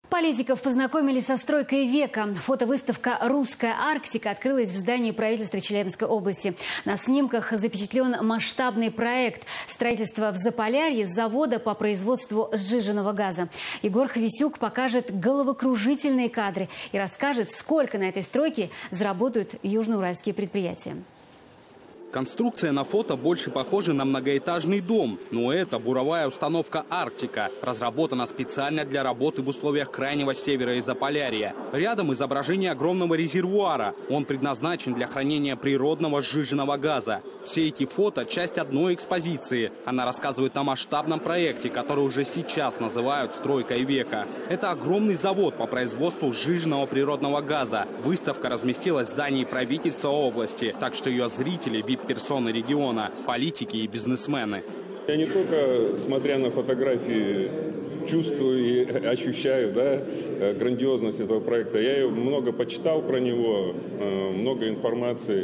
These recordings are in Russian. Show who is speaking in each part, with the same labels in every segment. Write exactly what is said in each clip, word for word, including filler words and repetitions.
Speaker 1: Политиков познакомили со стройкой века. Фотовыставка «Русская Арктика» открылась в здании правительства Челябинской области. На снимках запечатлен масштабный проект строительства в Заполярье завода по производству сжиженного газа. Егор Хвисюк покажет головокружительные кадры и расскажет, сколько на этой стройке заработают южноуральские предприятия.
Speaker 2: Конструкция на фото больше похожа на многоэтажный дом, но это буровая установка «Арктика», разработана специально для работы в условиях крайнего севера и Заполярья. Рядом изображение огромного резервуара. Он предназначен для хранения природного сжиженного газа. Все эти фото – часть одной экспозиции. Она рассказывает о масштабном проекте, который уже сейчас называют «Стройкой века». Это огромный завод по производству сжиженного природного газа. Выставка разместилась в здании правительства области, так что ее зрители – персоны региона, политики и бизнесмены.
Speaker 3: Я не только, смотря на фотографии, чувствую и ощущаю, да, грандиозность этого проекта. Я много почитал про него, много информации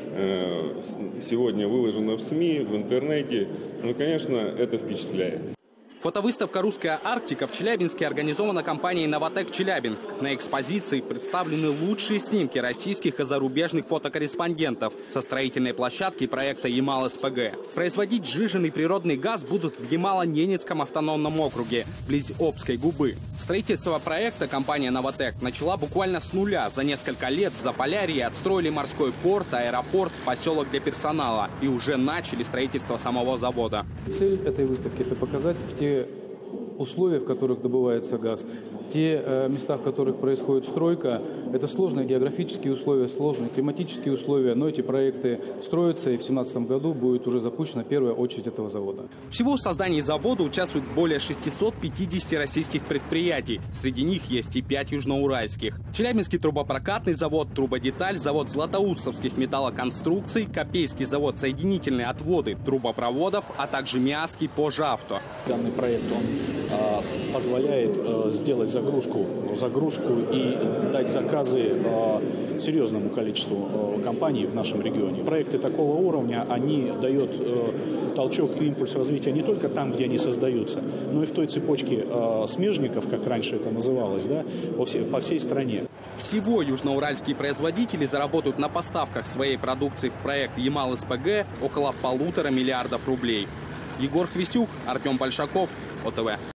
Speaker 3: сегодня выложено в СМИ, в интернете. Ну, конечно, это впечатляет.
Speaker 2: Фотовыставка «Русская Арктика» в Челябинске организована компанией «Новотек Челябинск». На экспозиции представлены лучшие снимки российских и зарубежных фотокорреспондентов со строительной площадки проекта Ямал-СПГ. Производить сжиженный природный газ будут в Ямало-Ненецком автономном округе, вблизи Обской губы. Строительство проекта компания «Новотек» начала буквально с нуля. За несколько лет в Заполярье отстроили морской порт, аэропорт, поселок для персонала и уже начали строительство самого завода.
Speaker 4: Цель этой выставки – это показать в те условия, в которых добывается газ, те э, места, в которых происходит стройка. Это сложные географические условия, сложные климатические условия, но эти проекты строятся, и в две тысячи семнадцатом году будет уже запущена первая очередь этого завода.
Speaker 2: Всего в создании завода участвуют более шестисот пятидесяти российских предприятий. Среди них есть и пять южноуральских. Челябинский трубопрокатный завод «Трубодеталь», завод златоустовских металлоконструкций, Копейский завод соединительные отводы трубопроводов, а также Миасский «Пожавто».
Speaker 5: Данный проект он а, позволяет а, сделать загрузку, загрузку и дать заказы а, серьезному количеству а, компаний в нашем регионе. Проекты такого уровня, они дают а, толчок и импульс развития не только там, где они создаются, но и в той цепочке а, смежников, как раньше это называлось, да, по всей, по всей стране.
Speaker 2: Всего южноуральские производители заработают на поставках своей продукции в проект Ямал-СПГ около полутора миллиардов рублей. Егор Хвисюк, Артем Большаков, О Тэ Вэ.